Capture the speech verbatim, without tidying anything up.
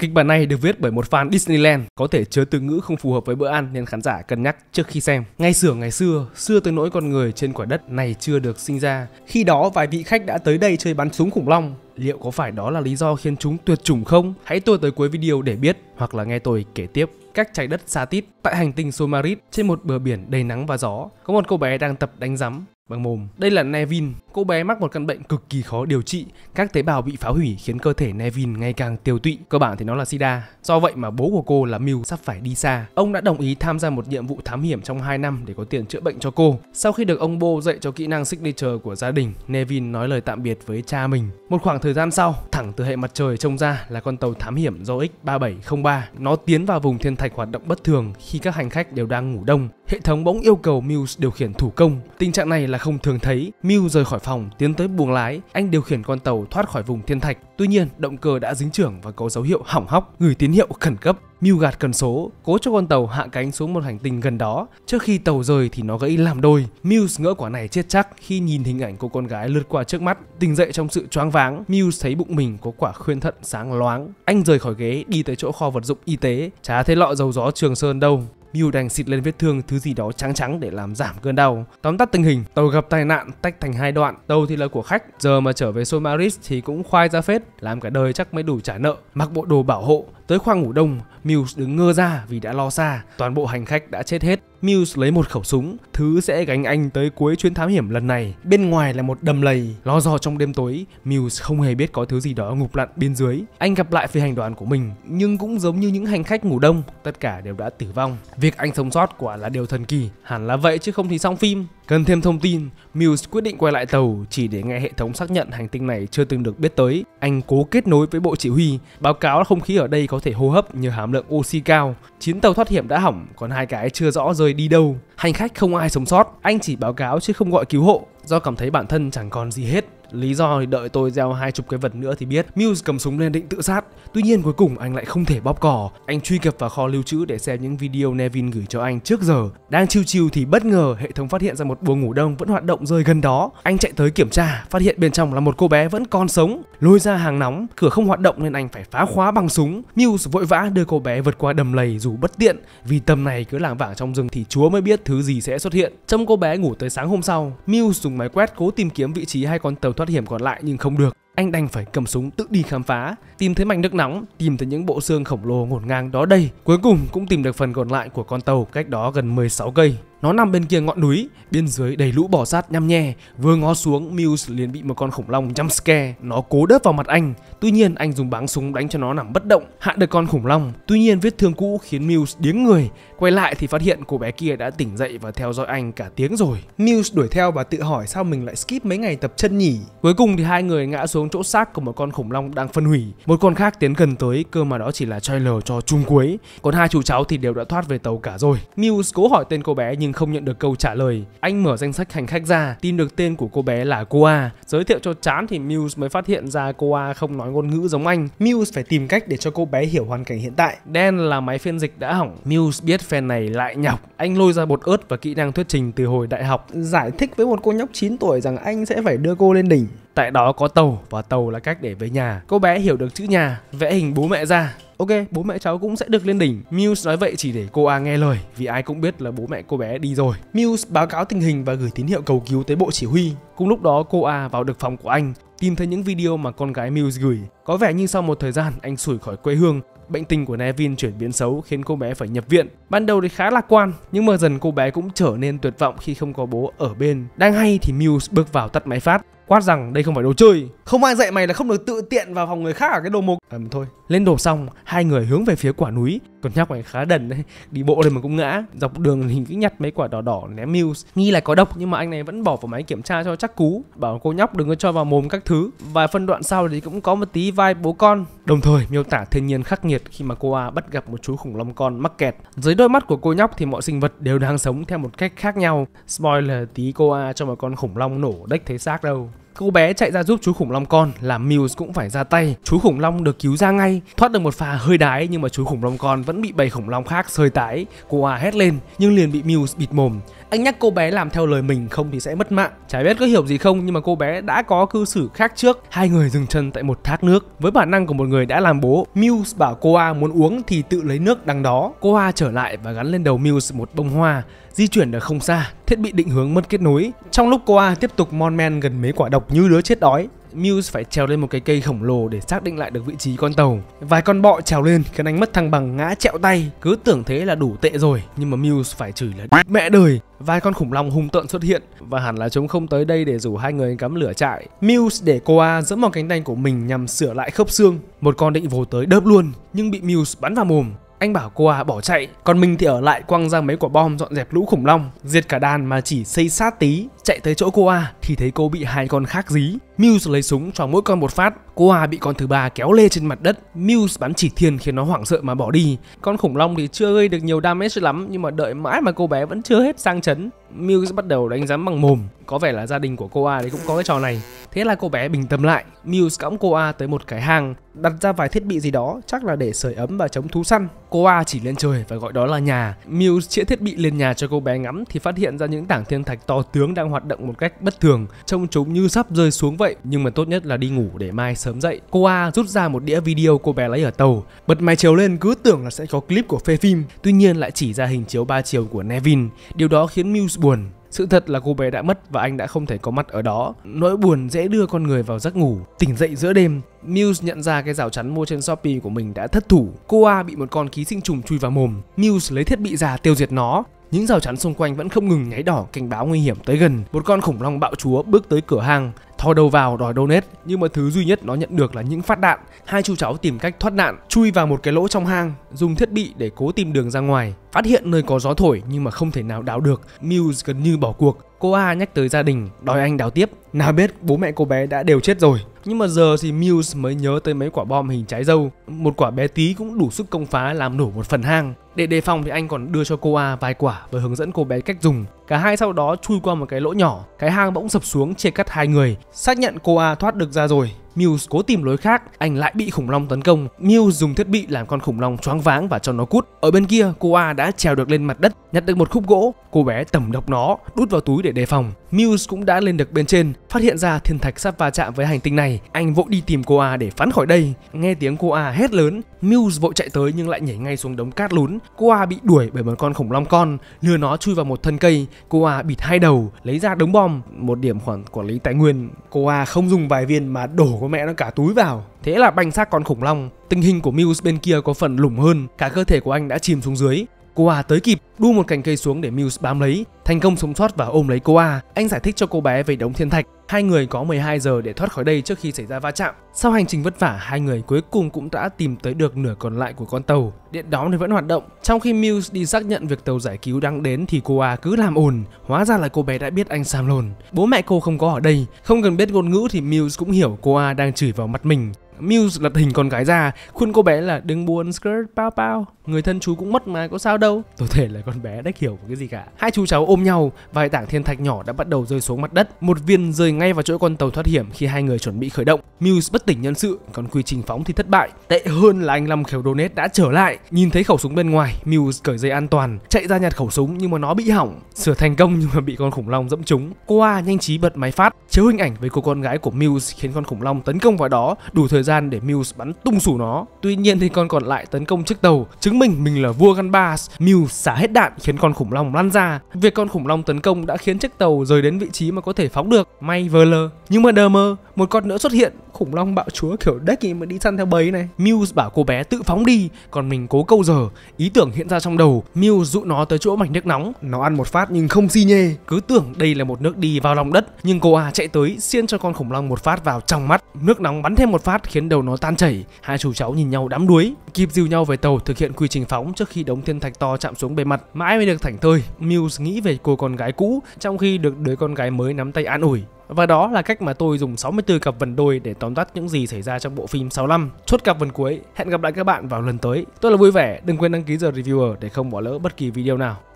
Kịch bản này được viết bởi một fan Disneyland, có thể chứa từ ngữ không phù hợp với bữa ăn nên khán giả cân nhắc trước khi xem. Ngày xưa ngày xưa, xưa tới nỗi con người trên quả đất này chưa được sinh ra. Khi đó vài vị khách đã tới đây chơi bắn súng khủng long. Liệu có phải đó là lý do khiến chúng tuyệt chủng không? Hãy tua tới cuối video để biết, hoặc là nghe tôi kể tiếp. Cách trái đất xa tít, tại hành tinh Somarit, trên một bờ biển đầy nắng và gió, có một cô bé đang tập đánh rắm bằng mồm. Đây là Nevin. Cô bé mắc một căn bệnh cực kỳ khó điều trị. Các tế bào bị phá hủy khiến cơ thể Nevin ngày càng tiều tụy. Cơ bản thì nó là sida. Do vậy mà bố của cô là Mew sắp phải đi xa. Ông đã đồng ý tham gia một nhiệm vụ thám hiểm trong hai năm để có tiền chữa bệnh cho cô. Sau khi được ông Bo dạy cho kỹ năng signature của gia đình, Nevin nói lời tạm biệt với cha mình. Một khoảng thời gian sau, thẳng từ hệ mặt trời trông ra là con tàu thám hiểm do X ba bảy không ba. Nó tiến vào vùng thiên thạch hoạt động bất thường khi các hành khách đều đang ngủ đông. Hệ thống bỗng yêu cầu Mew điều khiển thủ công. Tình trạng này là không thường thấy. Mew rời khỏi phòng, tiến tới buồng lái. Anh điều khiển con tàu thoát khỏi vùng thiên thạch. Tuy nhiên, động cơ đã dính chưởng và có dấu hiệu hỏng hóc, gửi tín hiệu khẩn cấp. Mew gạt cần số, cố cho con tàu hạ cánh xuống một hành tinh gần đó. Trước khi tàu rời thì nó gãy làm đôi. Mew ngỡ quả này chết chắc khi nhìn hình ảnh của con gái lướt qua trước mắt. Tỉnh dậy trong sự choáng váng, Mew thấy bụng mình có quả khuyên thận sáng loáng. Anh rời khỏi ghế, đi tới chỗ kho vật dụng y tế. Chả thấy lọ dầu gió Trường Sơn đâu. Mew đành xịt lên vết thương thứ gì đó trắng trắng để làm giảm cơn đau. Tóm tắt tình hình, tàu gặp tai nạn tách thành hai đoạn. Tàu thì là của khách, giờ mà trở về Somaris thì cũng khoai ra phết, làm cả đời chắc mới đủ trả nợ. Mặc bộ đồ bảo hộ, tới khoang ngủ đông, Mew đứng ngơ ra vì đã lo xa. Toàn bộ hành khách đã chết hết. Mew lấy một khẩu súng, thứ sẽ gánh anh tới cuối chuyến thám hiểm lần này. Bên ngoài là một đầm lầy, lo dò trong đêm tối. Mew không hề biết có thứ gì đó ngụp lặn bên dưới. Anh gặp lại phi hành đoàn của mình, nhưng cũng giống như những hành khách ngủ đông, tất cả đều đã tử vong. Việc anh sống sót quả là điều thần kỳ, hẳn là vậy chứ không thì xong phim. Cần thêm thông tin, Mew quyết định quay lại tàu chỉ để nghe hệ thống xác nhận hành tinh này chưa từng được biết tới. Anh cố kết nối với bộ chỉ huy, báo cáo không khí ở đây có thể hô hấp nhờ hàm lượng oxy cao. Chín tàu thoát hiểm đã hỏng, còn hai cái chưa rõ rơi đi đâu. Hành khách không ai sống sót, anh chỉ báo cáo chứ không gọi cứu hộ, do cảm thấy bản thân chẳng còn gì hết. Lý do thì đợi tôi gieo hai chục cái vật nữa thì biết. Mew cầm súng lên định tự sát, tuy nhiên cuối cùng anh lại không thể bóp cò. Anh truy cập vào kho lưu trữ để xem những video Nevin gửi cho anh trước giờ. Đang chill chill thì bất ngờ hệ thống phát hiện ra một buồng ngủ đông vẫn hoạt động rơi gần đó. Anh chạy tới kiểm tra, phát hiện bên trong là một cô bé vẫn còn sống. Lôi ra hàng nóng, cửa không hoạt động nên anh phải phá khóa bằng súng. Mew vội vã đưa cô bé vượt qua đầm lầy dù bất tiện, vì tầm này cứ lảng vảng trong rừng thì Chúa mới biết thứ gì sẽ xuất hiện. Trông cô bé ngủ tới sáng hôm sau. Mew dùng máy quét cố tìm kiếm vị trí hai con tàu thoát hiểm còn lại nhưng không được. Anh đành phải cầm súng tự đi khám phá, tìm thấy mảnh nước nóng, tìm thấy những bộ xương khổng lồ ngổn ngang đó đây. Cuối cùng cũng tìm được phần còn lại của con tàu cách đó gần mười sáu cây. Nó nằm bên kia ngọn núi, bên dưới đầy lũ bò sát nhăm nhe. Vừa ngó xuống, Mew liền bị một con khủng long jump scare. Nó cố đớp vào mặt anh, tuy nhiên anh dùng báng súng đánh cho nó nằm bất động, hạ được con khủng long. Tuy nhiên vết thương cũ khiến Mew điếng người. Quay lại thì phát hiện cô bé kia đã tỉnh dậy và theo dõi anh cả tiếng rồi. Mew đuổi theo và tự hỏi sao mình lại skip mấy ngày tập chân nhỉ. Cuối cùng thì hai người ngã xuống chỗ xác của một con khủng long đang phân hủy. Một con khác tiến gần tới, cơ mà đó chỉ là trailer cho chung cuối. Còn hai chú cháu thì đều đã thoát về tàu cả rồi. Mew cố hỏi tên cô bé nhưng không nhận được câu trả lời. Anh mở danh sách hành khách ra, tìm được tên của cô bé là Koa. Giới thiệu cho chán thì Mew mới phát hiện ra Koa không nói ngôn ngữ giống anh. Mew phải tìm cách để cho cô bé hiểu hoàn cảnh hiện tại. Dan là máy phiên dịch đã hỏng. Mew biết fan này lại nhọc. Anh lôi ra bột ớt và kỹ năng thuyết trình từ hồi đại học, giải thích với một cô nhóc chín tuổi rằng anh sẽ phải đưa cô lên đỉnh. Tại đó có tàu và tàu là cách để về nhà. Cô bé hiểu được chữ nhà, vẽ hình bố mẹ ra. Ok, bố mẹ cháu cũng sẽ được lên đỉnh. Mew nói vậy chỉ để cô A nghe lời, vì ai cũng biết là bố mẹ cô bé đi rồi. Mew báo cáo tình hình và gửi tín hiệu cầu cứu tới bộ chỉ huy. Cùng lúc đó cô A vào được phòng của anh, tìm thấy những video mà con gái Mew gửi. Có vẻ như sau một thời gian anh xủi khỏi quê hương, bệnh tình của Nevin chuyển biến xấu khiến cô bé phải nhập viện. Ban đầu thì khá lạc quan, nhưng mà dần cô bé cũng trở nên tuyệt vọng khi không có bố ở bên. Đang hay thì Mew bước vào tắt máy phát, quát rằng đây không phải đồ chơi. Không ai dạy mày là không được tự tiện vào phòng người khác ở cái đồ mục. À mà thôi. Lên đồ xong, hai người hướng về phía quả núi. Còn nhóc này khá đần đấy, đi bộ đây mà cũng ngã. Dọc đường thì cứ nhặt mấy quả đỏ đỏ ném Mew, nghi là có độc nhưng mà anh này vẫn bỏ vào máy kiểm tra cho chắc cú, bảo cô nhóc đừng có cho vào mồm các thứ. Vài phân đoạn sau thì cũng có một tí vibe bố con, đồng thời miêu tả thiên nhiên khắc nghiệt khi mà cô A bắt gặp một chú khủng long con mắc kẹt. Dưới đôi mắt của cô nhóc thì mọi sinh vật đều đang sống theo một cách khác nhau. Spoiler tí, cô A cho một con khủng long nổ đếch thấy xác đâu. Cô bé chạy ra giúp chú khủng long con, làm Mew cũng phải ra tay. Chú khủng long được cứu ra ngay, thoát được một pha hơi đái, nhưng mà chú khủng long con vẫn bị bầy khủng long khác sơi tái. Cô A hét lên nhưng liền bị Mew bịt mồm. Anh nhắc cô bé làm theo lời mình không thì sẽ mất mạng. Chả biết có hiểu gì không nhưng mà cô bé đã có cư xử khác trước. Hai người dừng chân tại một thác nước. Với bản năng của một người đã làm bố, Muse bảo Koa muốn uống thì tự lấy nước đằng đó. Koa trở lại và gắn lên đầu Muse một bông hoa. Di chuyển được không xa, thiết bị định hướng mất kết nối. Trong lúc Koa tiếp tục mon men gần mấy quả độc như đứa chết đói, Muse phải trèo lên một cái cây khổng lồ để xác định lại được vị trí con tàu. Vài con bọ trèo lên khiến anh mất thăng bằng ngã trẹo tay. Cứ tưởng thế là đủ tệ rồi, nhưng mà Muse phải chửi là mẹ đời. Vài con khủng long hung tợn xuất hiện và hẳn là chúng không tới đây để rủ hai người cắm lửa trại. Muse để Koa giẫm vào cánh tay của mình nhằm sửa lại khớp xương. Một con định vồ tới đớp luôn nhưng bị Muse bắn vào mồm. Anh bảo Koa bỏ chạy, còn mình thì ở lại quăng ra mấy quả bom dọn dẹp lũ khủng long, diệt cả đàn mà chỉ xây sát tí. Chạy tới chỗ Koa thì thấy cô bị hai con khác dí. Muse lấy súng cho mỗi con một phát. Koa bị con thứ ba kéo lê trên mặt đất. Muse bắn chỉ thiên khiến nó hoảng sợ mà bỏ đi. Con khủng long thì chưa gây được nhiều damage lắm, nhưng mà đợi mãi mà cô bé vẫn chưa hết sang chấn. Muse bắt đầu đánh giám bằng mồm. Có vẻ là gia đình của Koa đấy cũng có cái trò này. Thế là cô bé bình tâm lại. Muse cõng Koa tới một cái hang, đặt ra vài thiết bị gì đó, chắc là để sưởi ấm và chống thú săn. Koa chỉ lên trời và gọi đó là nhà. Muse chĩa thiết bị lên nhà cho cô bé ngắm thì phát hiện ra những tảng thiên thạch to tướng đang hoạt động một cách bất thường, trông chúng như sắp rơi xuống vậy. Nhưng mà tốt nhất là đi ngủ để mai sớm dậy. Koa rút ra một đĩa video cô bé lấy ở tàu, bật máy chiếu lên cứ tưởng là sẽ có clip của phê phim, tuy nhiên lại chỉ ra hình chiếu ba chiều của Nevin. Điều đó khiến Muse buồn. Sự thật là cô bé đã mất và anh đã không thể có mặt ở đó. Nỗi buồn dễ đưa con người vào giấc ngủ. Tỉnh dậy giữa đêm, Muse nhận ra cái rào chắn mua trên Shopee của mình đã thất thủ. Koa bị một con ký sinh trùng chui vào mồm. Muse lấy thiết bị ra tiêu diệt nó. Những rào chắn xung quanh vẫn không ngừng nháy đỏ cảnh báo nguy hiểm tới gần. Một con khủng long bạo chúa bước tới cửa hang, thò đầu vào đòi donate, nhưng mà thứ duy nhất nó nhận được là những phát đạn. Hai chú cháu tìm cách thoát nạn, chui vào một cái lỗ trong hang, dùng thiết bị để cố tìm đường ra ngoài. Phát hiện nơi có gió thổi nhưng mà không thể nào đào được. Muse gần như bỏ cuộc. Koa nhắc tới gia đình, đòi anh đào tiếp. Nào biết bố mẹ cô bé đã đều chết rồi. Nhưng mà giờ thì Muse mới nhớ tới mấy quả bom hình trái dâu. Một quả bé tí cũng đủ sức công phá làm nổ một phần hang. Để đề phòng thì anh còn đưa cho Koa vài quả và hướng dẫn cô bé cách dùng. Cả hai sau đó chui qua một cái lỗ nhỏ. Cái hang bỗng sập xuống chia cắt hai người. Xác nhận Koa thoát được ra rồi, Muse cố tìm lối khác, anh lại bị khủng long tấn công. Muse dùng thiết bị làm con khủng long choáng váng và cho nó cút. Ở bên kia, Koa đã trèo được lên mặt đất, nhặt được một khúc gỗ. Cô bé tẩm độc nó, đút vào túi để đề phòng. Muse cũng đã lên được bên trên, phát hiện ra thiên thạch sắp va chạm với hành tinh này. Anh vội đi tìm Koa để phắn khỏi đây. Nghe tiếng Koa hét lớn, Muse vội chạy tới nhưng lại nhảy ngay xuống đống cát lún. Koa bị đuổi bởi một con khủng long con, lừa nó chui vào một thân cây. Koa bịt hai đầu, lấy ra đống bom. Một điểm khoản quản lý tài nguyên, Koa không dùng vài viên mà đổ con mẹ nó cả túi vào. Thế là banh xác con khủng long. Tình hình của Muse bên kia có phần lủng hơn, cả cơ thể của anh đã chìm xuống dưới. Koa tới kịp, đu một cành cây xuống để Muse bám lấy, thành công sống sót và ôm lấy Koa. Anh giải thích cho cô bé về đống thiên thạch. Hai người có mười hai giờ để thoát khỏi đây trước khi xảy ra va chạm. Sau hành trình vất vả, hai người cuối cùng cũng đã tìm tới được nửa còn lại của con tàu. Điện đóm thì vẫn hoạt động. Trong khi Muse đi xác nhận việc tàu giải cứu đang đến thì Koa cứ làm ồn. Hóa ra là cô bé đã biết anh Sam lồn. Bố mẹ cô không có ở đây, không cần biết ngôn ngữ thì Muse cũng hiểu Koa đang chửi vào mặt mình. Muse lật hình con gái ra, khuyên cô bé là đừng buồn skirt bao bao, người thân chú cũng mất mà có sao đâu. Tôi thể là con bé đếch hiểu cái gì cả. Hai chú cháu ôm nhau, vài tảng thiên thạch nhỏ đã bắt đầu rơi xuống mặt đất. Một viên rơi ngay vào chỗ con tàu thoát hiểm khi hai người chuẩn bị khởi động. Muse bất tỉnh nhân sự, còn quy trình phóng thì thất bại. Tệ hơn là anh Long Khều Donate đã trở lại. Nhìn thấy khẩu súng bên ngoài, Muse cởi dây an toàn, chạy ra nhặt khẩu súng nhưng mà nó bị hỏng. Sửa thành công nhưng mà bị con khủng long dẫm trúng. Koa nhanh trí bật máy phát, chiếu hình ảnh với cô con gái của Muse khiến con khủng long tấn công vào đó, đủ thời gian để Muse bắn tung sủ nó. Tuy nhiên thì con còn lại tấn công chiếc tàu, chứng minh mình là vua Gun Bass. Muse xả hết đạn khiến con khủng long lăn ra. Việc con khủng long tấn công đã khiến chiếc tàu rời đến vị trí mà có thể phóng được. May vờ lờ. Nhưng mà đờ mơ, một con nữa xuất hiện. Khủng long bạo chúa kiểu Decky mà đi săn theo bầy này. Muse bảo cô bé tự phóng đi, còn mình cố câu giờ. Ý tưởng hiện ra trong đầu, Muse dụ nó tới chỗ mảnh nước nóng. Nó ăn một phát nhưng không xi nhê, cứ tưởng đây là một nước đi vào lòng đất. Nhưng cô à chạy tới xiên cho con khủng long một phát vào trong mắt. Nước nóng bắn thêm một phát khiến đầu nó tan chảy. Hai chú cháu nhìn nhau đắm đuối, kịp dìu nhau về tàu thực hiện quy trình phóng trước khi đống thiên thạch to chạm xuống bề mặt. Mãi mới được thảnh thơi, Muse nghĩ về cô con gái cũ trong khi được đứa con gái mới nắm tay an ủi. Và đó là cách mà tôi dùng sáu mươi tư cặp vần đôi để tóm tắt những gì xảy ra trong bộ phim sáu mươi lăm. Chốt cặp vần cuối. Hẹn gặp lại các bạn vào lần tới. Tôi là Vui Vẻ, đừng quên đăng ký giờ reviewer để không bỏ lỡ bất kỳ video nào.